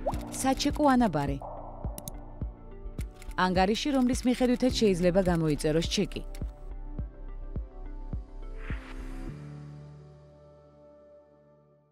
საჩეკო ანაბარი. ანგარიში, რომლის მიხედვითაც შეიძლება გამოიწეროს ჩეკი.